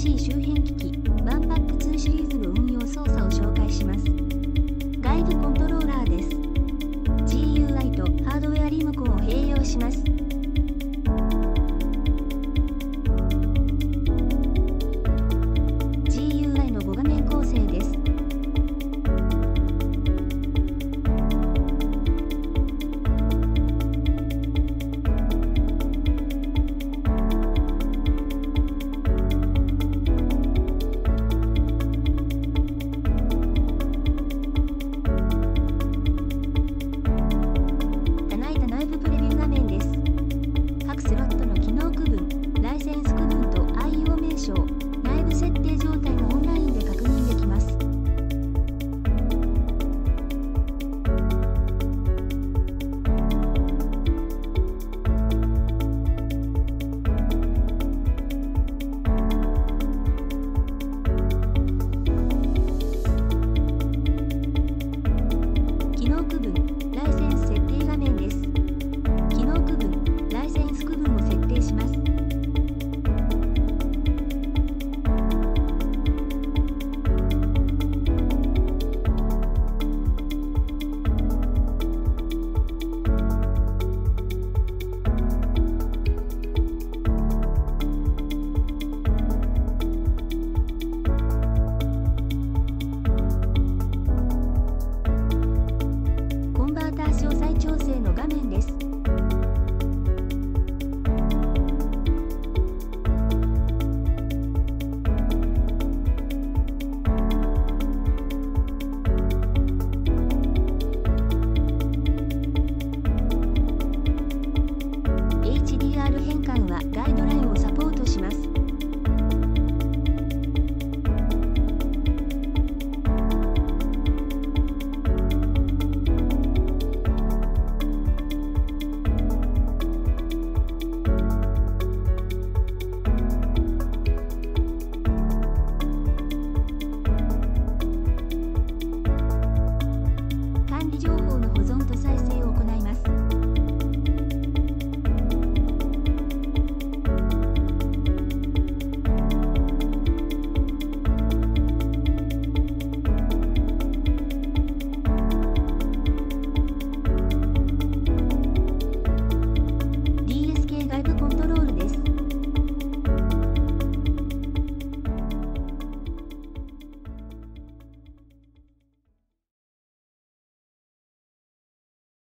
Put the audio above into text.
PC 周辺機器 OneBack2 シリーズの運用操作を紹介します。外部コントローラーです。 GUI とハードウェアリモコンを併用します。GUI の5画面構成です。内部プレビュー画面です。各スロットの機能区分、ライセンス区分と IO 名称、内部設定状態のオンラインで確認できます。機能区分、ライセンス設定画面です。機能区分、ライセンス区分を設定します。コンバーター詳細調整の画面です。HDR 変換はガイドラインをサポートします。